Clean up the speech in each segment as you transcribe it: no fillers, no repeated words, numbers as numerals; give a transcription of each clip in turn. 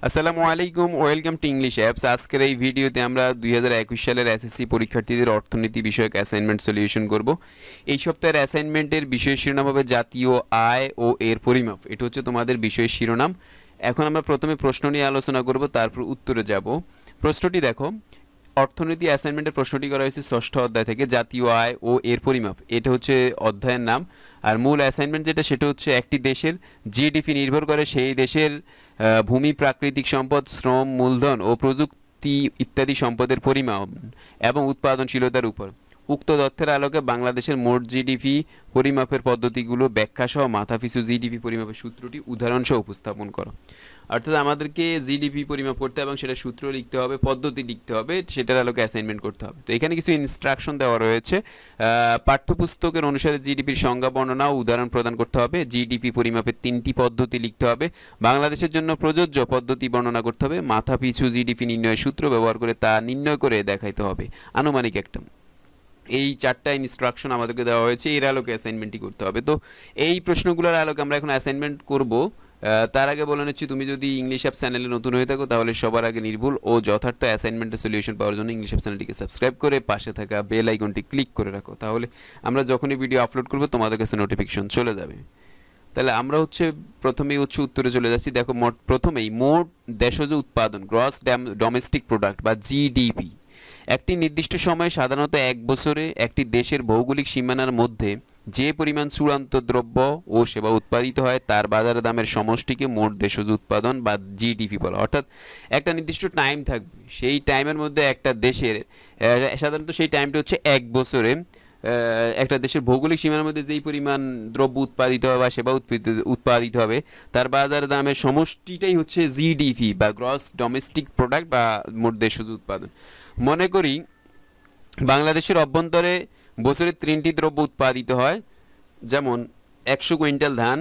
আসসালামু আলাইকুম, welcome to English apps. আজকের এই ভিডিওতে আমরা 2021 সালের এসএসসি পরীক্ষার্থীদের অর্থনীতি বিষয়ক অ্যাসাইনমেন্ট সলিউশন করব। এই সপ্তাহের অ্যাসাইনমেন্টের বিষয় শিরোনাম হবে জাতীয় আয় ও এর পরিমাপ। এটা হচ্ছে তোমাদের বিষয় শিরোনাম। এখন আমরা প্রথমে প্রশ্ন নিয়ে আলোচনা করব, তারপর উত্তরে যাব। প্রশ্নটি দেখো, অর্থনীতি অ্যাসাইনমেন্টের প্রশ্নটি করা হয়েছে ষষ্ঠ অধ্যায় থেকে, জাতীয় আয় ও এর পরিমাপ। এটা হচ্ছে অধ্যায়ের নাম। আর মূল অ্যাসাইনমেন্ট যেটা, সেটা হচ্ছে একটি দেশের জিডিপি নির্ভর করে সেই দেশের ভূমি, প্রাকৃতিক সম্পদ, শ্রম, মূলধন ও প্রযুক্তি ইত্যাদি সম্পদের পরিমাণ এবং উৎপাদনশীলতার উপর। উক্ত তথ্যের আলোকে বাংলাদেশের মোট জিডিপি পরিমাপের পদ্ধতিগুলো ব্যাখ্যা সহ মাথাপিছু জিডিপি পরিমাপের সূত্রটি উদাহরণসহ উপস্থাপন করো। অর্থাৎ আমাদেরকে জিডিপি পরিমাপ করতে এবং সেটা সূত্র লিখতে হবে, পদ্ধতি লিখতে হবে, সেটার আলোকে অ্যাসাইনমেন্ট করতে হবে। তো এখানে কিছু ইনস্ট্রাকশন দেওয়া রয়েছে। পাঠ্যপুস্তকের অনুসারে জিডিপির সংজ্ঞা, বর্ণনা ও উদাহরণ প্রদান করতে হবে। জিডিপি পরিমাপের 3টি পদ্ধতি লিখতে হবে। বাংলাদেশের জন্য প্রযোজ্য পদ্ধতি বর্ণনা করতে হবে। মাথাপিছু জিডিপি নির্ণয়ের সূত্র ব্যবহার করে তা নির্ণয় করে দেখাইতে হবে, আনুমানিক একটা। এই 4টা ইনস্ট্রাকশন আমাদেরকে দেওয়া হয়েছে, এর আলোকে অ্যাসাইনমেন্টই করতে হবে। তো এই প্রশ্নগুলোর আলোকে আমরা এখন অ্যাসাইনমেন্ট করব। তার আগে বলে নিচ্ছি, তুমি যদি ইংলিশ অ্যাপ চ্যানেলে নতুন হয়ে থাকো তাহলে সবার আগে নির্ভুল ও যথার্থ অ্যাসাইনমেন্টের সলিউশন পাওয়ার জন্য ইংলিশ অ্যাপ চ্যানেলটিকে সাবস্ক্রাইব করে পাশে থাকা বেল আইকনটি ক্লিক করে রাখো। তাহলে আমরা যখনই ভিডিও আপলোড করব তোমাদের কাছে নোটিফিকেশন চলে যাবে। তাহলে আমরা প্রথমেই উত্তরে চলে যাচ্ছি। দেখো, প্রথমেই মোট দেশজ উৎপাদন, গ্রস ডোমেস্টিক প্রোডাক্ট বা জিডিপি, একটি নির্দিষ্ট সময়ে সাধারণত এক বছরে একটি দেশের ভৌগোলিক সীমানার মধ্যে যে পরিমাণ চূড়ান্ত দ্রব্য ও সেবা উৎপাদিত হয় তার বাজার দামের সমষ্টিকে মোট দেশজ উৎপাদন বা জিডিপি বলা। অর্থাৎ একটা নির্দিষ্ট টাইম থাকবে, সেই টাইমের মধ্যে একটা দেশের সাধারণত সেই টাইমটা হচ্ছে এক বছরে একটা দেশের ভৌগোলিক সীমানার মধ্যে যেই পরিমাণ দ্রব্য উৎপাদিত হবে বা সেবা উৎপাদিত হবে তার বাজার দামের সমষ্টিটাই হচ্ছে জিডিপি বা গ্রস ডোমেস্টিক প্রোডাক্ট বা মোট দেশজ উৎপাদন। মনে করি বাংলাদেশের অভ্যন্তরে বছরে 3টি দ্রব্য উৎপাদিত হয়, যেমন 100 কুইন্টাল ধান,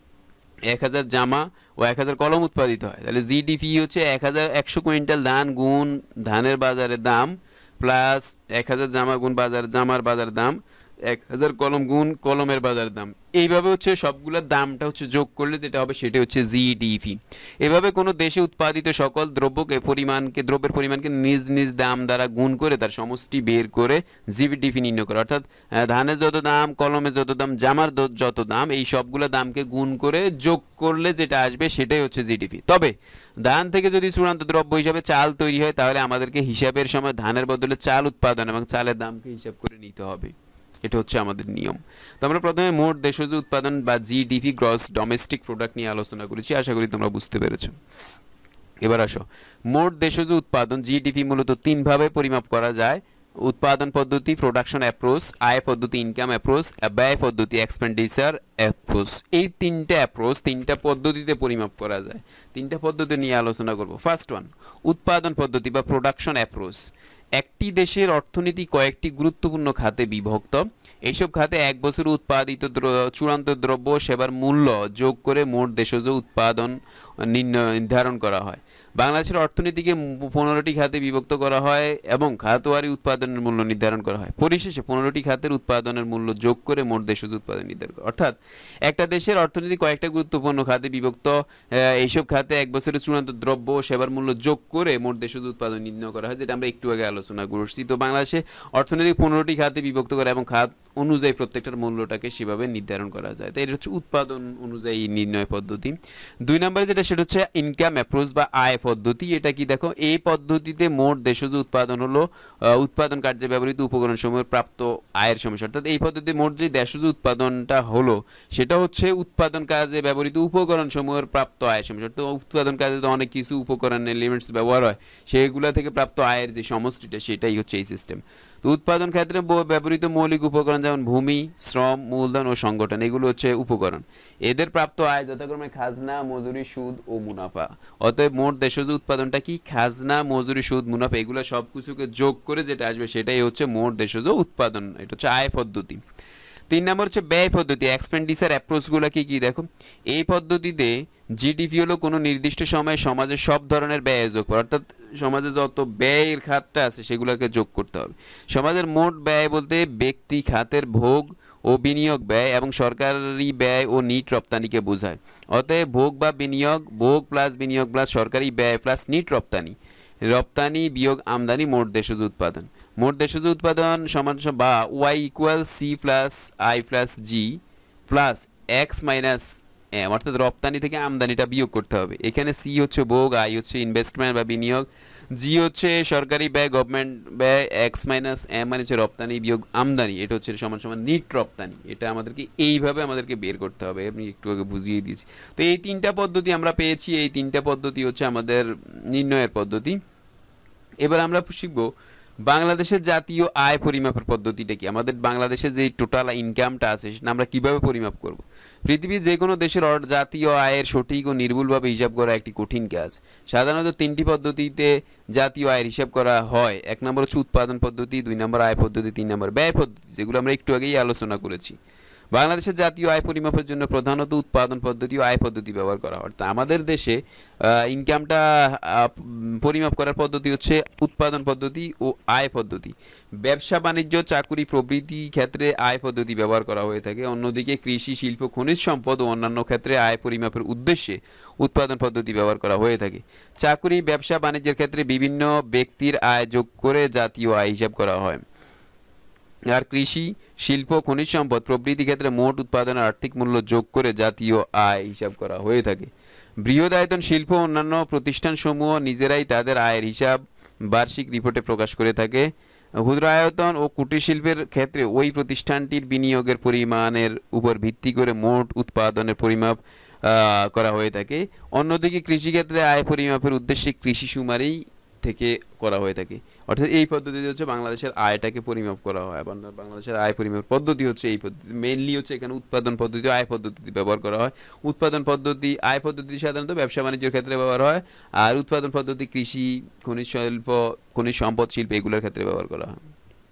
1000 জামা ও 1000 কলম উৎপাদিত হয়। তাহলে জিডিপি হচ্ছে 100 কুইন্টাল ধান গুণ ধানের বাজারের দাম প্লাস 1000 জামা গুণ জামার বাজার দাম, 1000 কলম গুণ কলমের বাজার দাম। এইভাবে হচ্ছে সবগুলোর দামটা হচ্ছে যোগ করলে যেটা হবে সেটা হচ্ছে জিডিপি। এভাবে কোনো দেশে উৎপাদিত সকল দ্রব্যের পরিমাণকে নিজ নিজ দাম দ্বারা গুণ করে তার সমষ্টি বের করে জিডিপি নির্ণয় করে। অর্থাৎ ধানের যত দাম, কলমের যত দাম, জামার যত দাম, এই সবগুলো দামকে গুণ করে যোগ করলে যেটা আসবে সেটাই হচ্ছে জিডিপি। তবে ধান থেকে যদি চূড়ান্ত দ্রব্য হিসাবে চাল তৈরি হয় তাহলে আমাদেরকে হিসাবের সময় ধানের বদলে চাল উৎপাদন এবং চালের দামকে হিসাব করে নিতে হবে। এটা হচ্ছে আমাদের নিয়ম। তো আমরা প্রথমে মোট দেশজ উৎপাদন বা জিডিপি, গ্রস ডোমেস্টিক প্রোডাক্ট নিয়ে আলোচনা করেছি। আশা করি তোমরা বুঝতে পেরেছো। এবার আসো, মোট দেশজ উৎপাদন জিডিপি মূলত 3 ভাবে পরিমাপ করা যায়: উৎপাদন পদ্ধতি, প্রোডাকশন অ্যাপ্রোচ; আয় পদ্ধতি, ইনকাম অ্যাপ্রোচ; ব্যয় পদ্ধতি, এক্সপেন্ডিচার অ্যাপ্রোচ। এই 3টা পদ্ধতিতে পরিমাপ করা যায়। 3টা পদ্ধতি নিয়ে আলোচনা করব। ফার্স্ট ওয়ান, উৎপাদন পদ্ধতি বা প্রোডাকশন অ্যাপ্রোচ। একটি দেশের অর্থনীতি কয়েকটি গুরুত্বপূর্ণ খাতে বিভক্ত। এইসব খাতে এক বছর উৎপাদিত চূড়ান্ত দ্রব্য সেবার মূল্য যোগ করে মোট দেশজ উৎপাদন নির্ধারণ করা হয়। বাংলাদেশের অর্থনীতিকে 15টি খাতে বিভক্ত করা হয় এবং খাতওয়ারি উৎপাদনের মূল্য নির্ধারণ করা হয়। পরিশেষে 15টি খাতের উৎপাদনের মূল্য যোগ করে মোট দেশজ উৎপাদন নির্ধারণ করা। অর্থাৎ একটা দেশের অর্থনীতি কয়েকটা গুরুত্বপূর্ণ খাতে বিভক্ত, এইসব খাতে এক বছরের চূড়ান্ত দ্রব্য সেবার মূল্য যোগ করে মোট দেশজ উৎপাদন নির্ণয় করা হয়, যেটা আমরা একটু আগে আলোচনা করছি। তো বাংলাদেশে অর্থনীতি 15টি খাতে বিভক্ত করা এবং খাত অনুযায়ী প্রত্যেকটার মূল্যটাকে সেভাবে নির্ধারণ করা যায়। তো এটা হচ্ছে উৎপাদন অনুযায়ী নির্ণয় পদ্ধতি। 2 নম্বরে যেটা, সেটা হচ্ছে ইনকাম অ্যাপ্রোচ বা আয় পদ্ধতি। এটা কি দেখো, এই পদ্ধতিতে মোট দেশজ উৎপাদন হলো উৎপাদন কার্যে ব্যবহৃত উপকরণ সমূহের প্রাপ্ত আয়ের সমষ্টি। অর্থাৎ এই পদ্ধতিতে মোট যে দেশজ উৎপাদনটা হলো সেটা হচ্ছে উৎপাদন কাজে ব্যবহৃত উপকরণ সমূহের প্রাপ্ত আয়ের সমষ্টি। অর্থাৎ উৎপাদন কাজে তো অনেক কিছু উপকরণ এলিমেন্টস ব্যবহার হয়, সেগুলো থেকে প্রাপ্ত আয়ের যে সমষ্টিটা সেটাই হচ্ছে এই সিস্টেম। তো উৎপাদন ক্ষেত্রে ব্যবহৃত মৌলিক উপকরণ যেমন ভূমি, শ্রম, মূলধন ও সংগঠন, এগুলো হচ্ছে উপকরণ। এদের প্রাপ্ত আয় যথাক্রমে খাজনা, মজুরি, সুদ ও মুনাফা। অতএব মোট দেশজ উৎপাদনটা কি, খাজনা, মজুরি, সুদ, মুনাফা, এগুলো সব কিছুকে যোগ করে যেটা আসবে সেটাই হচ্ছে মোট দেশজ উৎপাদন। এটা হচ্ছে আয় পদ্ধতি। 3 নম্বর হচ্ছে ব্যয় পদ্ধতি, এক্সপেন্ডিচার অ্যাপ্রোচগুলো কি দেখো, এই পদ্ধতিতে জিডিপি হলো কোনো নির্দিষ্ট সময়ে সমাজের সব ধরনের ব্যয় যোগ করা। অর্থাৎ সমাজে যত ব্যয়ের খাতটা আছে সেগুলোকে যোগ করতে হবে। সমাজের মোট ব্যয় বলতে ব্যক্তি খাতের ভোগ ও বিনিয়োগ ব্যয় এবং সরকারি ব্যয় ও নিট রপ্তানিকে বোঝায়। অতএব ভোগ বা বিনিয়োগ, ভোগ প্লাস বিনিয়োগ প্লাস সরকারি ব্যয় প্লাস নিট রপ্তানি, রপ্তানি বিয়োগ আমদানি মোট দেশজ উৎপাদন। মোট দেশজ উৎপাদন সমান বা Y equal C plus I plus G plus X minus M, অর্থাৎ রপ্তানি থেকে আমদানিটা বিয়োগ করতে হবে। এখানে সি হচ্ছে ভোগ, আই হচ্ছে ইনভেস্টমেন্ট বা বিনিয়োগ, জি হচ্ছে সরকারি ব্যয় গভর্নমেন্ট ব্যয়, এক্স মাইনাস এম মানে হচ্ছে রপ্তানি বিয়োগ আমদানি, এটা হচ্ছে সমান সমান নিট রপ্তানি। এটা আমাদেরকে এইভাবে আমাদেরকে বের করতে হবে, আমি একটু আগে বুঝিয়ে দিয়েছি। তো এই তিনটা পদ্ধতি আমরা পেয়েছি, এই তিনটা পদ্ধতি হচ্ছে আমাদের নির্ণয়ের পদ্ধতি। এবার আমরা শিখব বাংলাদেশের জাতীয় আয় পরিমাপের পদ্ধতিটা কি। আমাদের বাংলাদেশের যে টোটাল ইনকামটা আছে সেটা আমরা কিভাবে পরিমাপ করব। পৃথিবীর যে কোনো দেশের জাতীয় আয়ের সঠিক ও নির্ভুলভাবে হিসাব করা একটি কঠিন কাজ। সাধারণত তিনটি পদ্ধতিতে জাতীয় আয়ের হিসাব করা হয়। এক নম্বর হচ্ছে উৎপাদন পদ্ধতি, 2 নম্বর আয় পদ্ধতি, 3 নম্বর ব্যয় পদ্ধতি, যেগুলো আমরা একটু আগেই আলোচনা করেছি। বাংলাদেশের জাতীয় আয় পরিমাপের জন্য প্রধানত উৎপাদন পদ্ধতি ও আয় পদ্ধতি ব্যবহার করা হয়। অর্থাৎ আমাদের দেশে ইনকামটা পরিমাপ করার পদ্ধতি হচ্ছে উৎপাদন পদ্ধতি ও আয় পদ্ধতি। ব্যবসা বাণিজ্য, চাকুরি প্রভৃতি ক্ষেত্রে আয় পদ্ধতি ব্যবহার করা হয়ে থাকে। অন্যদিকে কৃষি, শিল্প, খনিজ সম্পদ ও অন্যান্য ক্ষেত্রে আয় পরিমাপের উদ্দেশ্যে উৎপাদন পদ্ধতি ব্যবহার করা হয়ে থাকে। চাকুরি, ব্যবসা বাণিজ্যের ক্ষেত্রে বিভিন্ন ব্যক্তির আয় যোগ করে জাতীয় আয় হিসাব করা হয়। আর কৃষি, শিল্প, খনিজ সম্পদ প্রভৃতি ক্ষেত্রে মোট উৎপাদনের আর্থিক মূল্য যোগ করে জাতীয় আয় হিসাব করা হয়ে থাকে। বৃহদায়তন শিল্প অন্যান্য প্রতিষ্ঠানসমূহ নিজেরাই তাদের আয়ের হিসাব বার্ষিক রিপোর্টে প্রকাশ করে থাকে। ক্ষুদ্রায়তন ও কুটির শিল্পের ক্ষেত্রে ওই প্রতিষ্ঠানটির বিনিয়োগের পরিমাণের উপর ভিত্তি করে মোট উৎপাদনের পরিমাপ করা হয়ে থাকে। অন্যদিকে কৃষিক্ষেত্রে আয় পরিমাপের উদ্দেশ্যে কৃষি সুমারি থেকে করা হয়ে থাকে। অর্থাৎ এই পদ্ধতিতে হচ্ছে বাংলাদেশের আয়টাকে পরিমাপ করা হয়। বাংলাদেশের আয় পরিমাপ পদ্ধতি হচ্ছে এই পদ্ধতি। মেইনলি হচ্ছে এখানে উৎপাদন পদ্ধতি ও আয় পদ্ধতি ব্যবহার করা হয়। উৎপাদন পদ্ধতি, আয় পদ্ধতি সাধারণত ব্যবসা বাণিজ্যের ক্ষেত্রে ব্যবহার হয়, আর উৎপাদন পদ্ধতি কৃষি, খনিজ শিল্প, খনিজ সম্পদ শিল্প এগুলোর ক্ষেত্রে ব্যবহার করা হয়।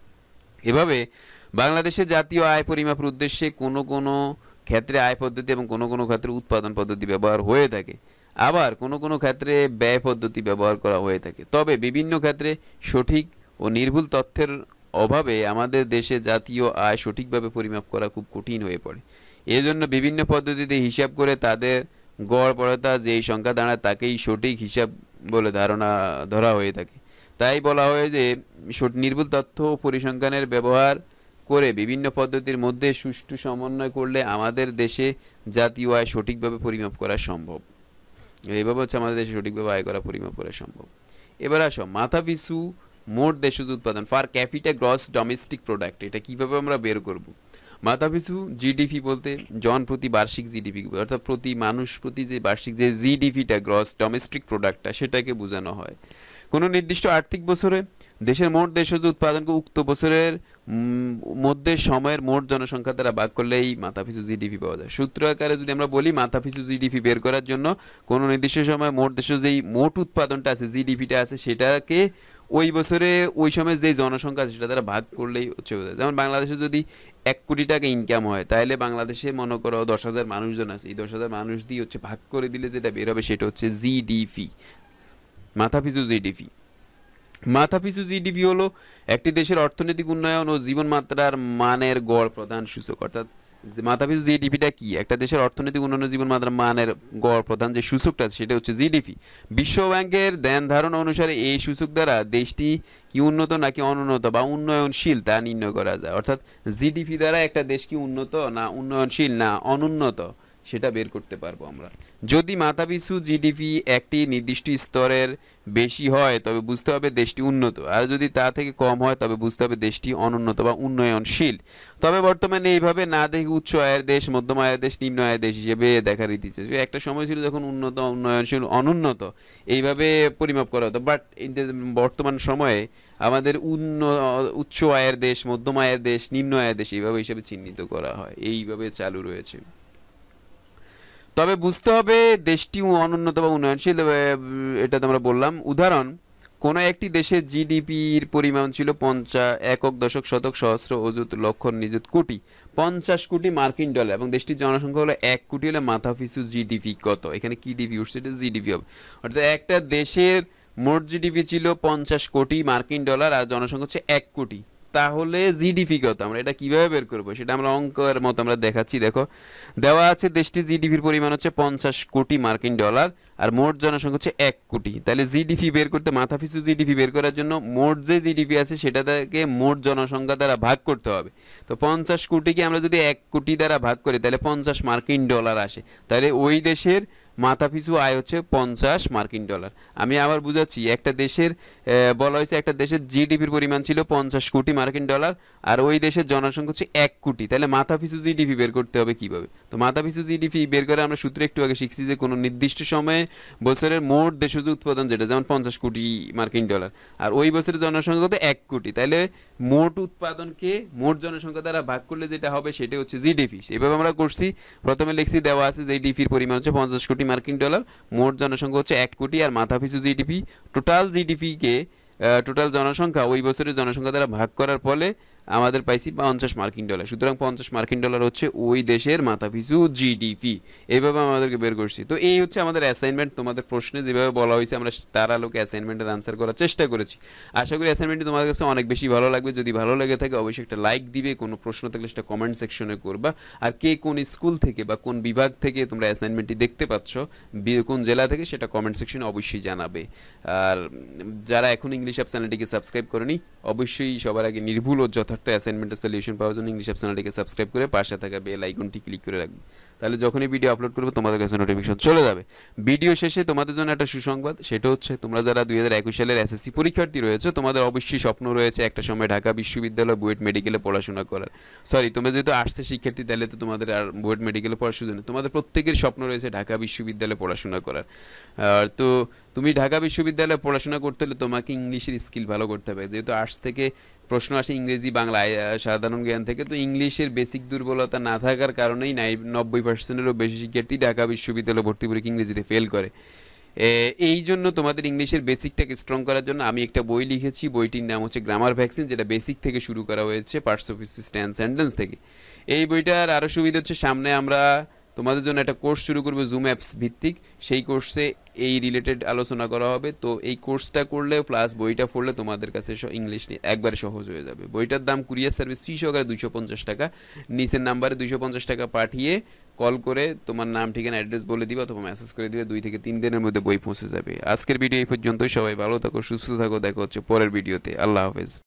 এভাবে বাংলাদেশের জাতীয় আয় পরিমাপের উদ্দেশ্যে কোনো কোনো ক্ষেত্রে আয় পদ্ধতি এবং কোনো কোনো ক্ষেত্রে উৎপাদন পদ্ধতি ব্যবহার হয়ে থাকে। আবার কোনো কোনো ক্ষেত্রে ব্যয় পদ্ধতি ব্যবহার করা হয়ে থাকে। তবে বিভিন্ন ক্ষেত্রে সঠিক ও নির্ভুল তথ্যের অভাবে আমাদের দেশে জাতীয় আয় সঠিকভাবে পরিমাপ করা খুব কঠিন হয়ে পড়ে। এজন্য বিভিন্ন পদ্ধতিতে হিসাব করে তাদের গড়পড়তা যেই সংখ্যা দাঁড়ায় তাকেই সঠিক হিসাব বলে ধরা হয়ে থাকে। তাই বলা হয় যে নির্ভুল তথ্য ও পরিসংখ্যানের ব্যবহার করে বিভিন্ন পদ্ধতির মধ্যে সুষ্ঠু সমন্বয় করলে আমাদের দেশে জাতীয় আয় সঠিকভাবে পরিমাপ করা সম্ভব। এইভাবে হচ্ছে আমাদের দেশে সঠিকভাবে আয় করা পরিমাপ করা সম্ভব। এবার আসো মাথাপিছু মোট দেশজ উৎপাদন, per capita gross domestic product, এটা কিভাবে আমরা বের করব। মাথাপিছু জিডিপি বলতে জন প্রতি বার্ষিক জিডিপি, অর্থাৎ প্রতি মানুষ প্রতি যে বার্ষিক যে জিডিপিটা গ্রস ডোমেস্টিক প্রোডাক্টটা সেটাকে বোঝানো হয়। কোনো নির্দিষ্ট আর্থিক বছরে দেশের মোট দেশজ উৎপাদনকে উক্ত বছরের মধ্যে সময়ের মোট জনসংখ্যা দ্বারা ভাগ করলেই মাথাপিছু জিডিপি পাওয়া যায়। সূত্র আকারে যদি আমরা বলি মাথাপিছু জিডিপি বের করার জন্য কোনো নির্দিষ্ট সময় মোট দেশের যেই মোট উৎপাদনটা আছে, জিডিপিটা আছে, সেটাকে ওই বছরে ওই সময় যেই জনসংখ্যা আছে সেটা দ্বারা ভাগ করলেই হচ্ছে। যেমন বাংলাদেশে যদি 1 কোটি টাকা ইনকাম হয়, তাহলে বাংলাদেশে মনে করো 10,000 মানুষজন আছে, এই 10,000 মানুষ দিয়ে হচ্ছে ভাগ করে দিলে যেটা বের হবে সেটা হচ্ছে জিডিপি, মাথাপিছু জিডিপি। মাথাপিছু জিডিপি হলো একটি দেশের অর্থনৈতিক উন্নয়ন ও জীবনমাত্রার মানের গড় প্রধান সূচক। অর্থাৎ মাথাপিছু জিডিপিটা কি, একটা দেশের অর্থনৈতিক উন্নয়ন ও জীবনমাত্রার মানের গড় প্রধান যে সূচকটা সেটা হচ্ছে জিডিপি। বিশ্ব ব্যাংকের ধ্যান ধারণা অনুসারে এই সূচক দ্বারা দেশটি কি উন্নত নাকি অনুন্নত বা উন্নয়নশীল তা নির্ণয় করা যায়। অর্থাৎ জিডিপি দ্বারা একটা দেশ কি উন্নত না উন্নয়নশীল না অনুন্নত সেটা বের করতে পারবো আমরা। যদি মাথাপিছু জিডিপি একটি নির্দিষ্ট স্তরের বেশি হয় তবে বুঝতে হবে দেশটি উন্নত, আর যদি তা থেকে কম হয় তবে বুঝতে হবে দেশটি অনুন্নত বা উন্নয়নশীল। তবে বর্তমানে এইভাবে না দেখে উচ্চ আয়ের দেশ, মধ্যম আয়ের দেশ, নিম্ন আয়ের দেশ হিসেবে দেখার রীতি ছিল। একটা সময় ছিল যখন উন্নত, উন্নয়নশীল, অনুন্নত এইভাবে পরিমাপ করা হতো, বাট বর্তমান সময়ে আমাদের উচ্চ আয়ের দেশ, মধ্যম আয়ের দেশ, নিম্ন আয়ের দেশ এইভাবে হিসেবে চিহ্নিত করা হয়, এইভাবে চালু রয়েছে। তবে বুঝতে হবে দেশটি অনুন্নত বা উন্নয়নশীল, এটা আমরা বললাম। উদাহরণ, কোনো একটি দেশের জিডিপির পরিমাণ ছিল 50 একক, দশক, শতক, সহস্র, অযুত, লক্ষ, নিযুত, কোটি, 50 কোটি মার্কিন ডলার এবং দেশটির জনসংখ্যা হলো 1 কোটি, হলে মাথাপিছু জিডিপি কত? এখানে কি ডিপি উঠছে, এটা জিডিপি হবে। অর্থাৎ একটা দেশের মোট জিডিপি ছিল 50 কোটি মার্কিন ডলার আর জনসংখ্যা হচ্ছে 1 কোটি, তাহলে জিডিপি কত, আমরা এটা কিভাবে বের করব সেটা আমরা অঙ্কের মতো আমরা দেখাচ্ছি। দেখো দেওয়া আছে দেশটির জিডিপির পরিমাণ হচ্ছে 50 কোটি মার্কিন ডলার আর মোট জনসংখ্যা হচ্ছে 1 কোটি। তাহলে জিডিপি বের করতে, মাথাপিছু জিডিপি বের করার জন্য মোট যে জিডিপি আছে সেটাকে মোট জনসংখ্যা দ্বারা ভাগ করতে হবে। তো 50 কোটিকে আমরা যদি 1 কোটি দ্বারা ভাগ করি তাহলে 50 মার্কিন ডলার আসে। তাহলে ওই দেশের মাথাপিছু আয় হচ্ছে 50 মার্কিন ডলার। আমি আবার বুঝাচ্ছি, একটা দেশের বলা হয়েছে একটা দেশের জিডিপির পরিমাণ ছিল 50 কোটি মার্কিন ডলার আর ওই দেশের জনসংখ্যা হচ্ছে 1 কোটি। তাহলে মাথাপিছু জিডিপি বের করতে হবে কিভাবে? তো মাথাপিছু জিডিপি বের করে আমরা সূত্র একটু আগে শিখছি যে কোনো নির্দিষ্ট সময়ে বছরের মোট দেশজ উৎপাদন যেটা, যেমন 50 কোটি মার্কিন ডলার আর ওই বছরের জনসংখ্যা তো 1 কোটি, তাহলে মোট উৎপাদনকে মোট জনসংখ্যা দ্বারা ভাগ করলে যেটা হবে সেটা হচ্ছে জিডিপি। এভাবে আমরা করছি, প্রথমে লিখছি দেওয়া আছে জিডিপির পরিমাণ হচ্ছে 50 কোটি মার্কিন ডলার, মোট জনসংখ্যা হচ্ছে 1 কোটি আর মাথাপিছু জিডিপি, টোটাল জিডিপিকে টোটাল জনসংখ্যা ওই বছরের জনসংখ্যা দ্বারা ভাগ করার ফলে আমাদের পাইছি 50 মার্কিন ডলার। সুতরাং 50 মার্কিন ডলার হচ্ছে ওই দেশের মাথাপিছু জিডিপি। এইভাবে আমাদেরকে বের করছি। তো এই হচ্ছে আমাদের অ্যাসাইনমেন্ট। তোমাদের প্রশ্নে যেভাবে বলা হয়েছে আমরা তার আলোকে অ্যাসাইনমেন্টের আনসার করার চেষ্টা করেছি। আশা করি অ্যাসাইনমেন্টটি তোমাদের কাছে অনেক বেশি ভালো লাগবে। যদি ভালো লেগে থাকে অবশ্যই একটা লাইক দিবে, কোনো প্রশ্ন থাকলে সেটা কমেন্ট সেকশনে করবা। আর কে কোন স্কুল থেকে বা কোন বিভাগ থেকে তোমরা অ্যাসাইনমেন্টটি দেখতে পাচ্ছ, কোন জেলা থেকে, সেটা কমেন্ট সেকশনে অবশ্যই জানাবে। আর যারা এখন ইংলিশ অ্যাপ চ্যানেলটিকে সাবস্ক্রাইব করেনি অবশ্যই সবার আগে নির্ভুল ও যথার্থ অ্যাসাইনমেন্টের সলিউশন পাওয়ার জন্য ইংলিশ অ্যাপ চ্যানেলটিকে সাবস্ক্রাইব করে পাশে থাকা বেল আইকনটি ক্লিক করে রাখবে। তাহলে যখনই ভিডিও আপলোড করবো তোমাদের কাছে নোটিফিকেশন চলে যাবে। ভিডিও শেষে তোমাদের জন্য একটা সুসংবাদ, সেটা হচ্ছে তোমরা যারা 2021 সালের এসএসসি পরীক্ষার্থী রয়েছে তোমাদের অবশ্যই স্বপ্ন রয়েছে একটা সময় ঢাকা বিশ্ববিদ্যালয় বুয়েট মেডিকেলে পড়াশোনা করার। সরি, তোমরা যেহেতু আর্টসের শিক্ষার্থী তাহলে তো তোমাদের আর বুয়েট মেডিকেলে পড়ার সুযোগ নেই। তোমাদের প্রত্যেকের স্বপ্ন রয়েছে ঢাকা বিশ্ববিদ্যালয়ে পড়াশোনা করার। তো তুমি ঢাকা বিশ্ববিদ্যালয়ে পড়াশোনা করতে হলে তোমাকে ইংলিশের স্কিল ভালো করতে হবে। যেহেতু আর্টস থেকে প্রশ্ন আসে ইংরেজি বাংলা সাধারণ জ্ঞান থেকে, তো ইংলিশের বেসিক দুর্বলতা না থাকার কারণেই 90%-এরও বেশি শিক্ষার্থী ঢাকা বিশ্ববিদ্যালয়ে ভর্তি পরীক্ষা ইংরেজিতে ফেল করে। এই জন্য তোমাদের ইংলিশের বেসিকটাকে স্ট্রং করার জন্য আমি একটা বই লিখেছি। বইটির নাম হচ্ছে গ্রামার ভ্যাকসিন, যেটা বেসিক থেকে শুরু করা হয়েছে, parts of speech and sentence থেকে। এই বইটার আরও সুবিধা হচ্ছে সামনে আমরা তোমাদের জন্য একটা কোর্স শুরু করবো জুম অ্যাপস ভিত্তিক। সেই কোর্সে এই রিলেটেড আলোচনা করা হবে। তো এই কোর্সটা করলে প্লাস বইটা পড়লে তোমাদের কাছে ইংলিশ একবারে সহজ হয়ে যাবে। বইটার দাম কুরিয়ার সার্ভিস ফি সহকারে 250 টাকা। নিচের নাম্বারে 250 টাকা পাঠিয়ে কল করে তোমার নাম, ঠিকানা, অ্যাড্রেস বলে দিবে অথবা মেসেজ করে দিবে, 2 থেকে 3 দিনের মধ্যে বই পৌঁছে যাবে। আজকের ভিডিও এই পর্যন্তই। সবাই ভালো থাকো, সুস্থ থাকো, দেখা হচ্ছে পরের ভিডিওতে। আল্লাহ হাফেজ।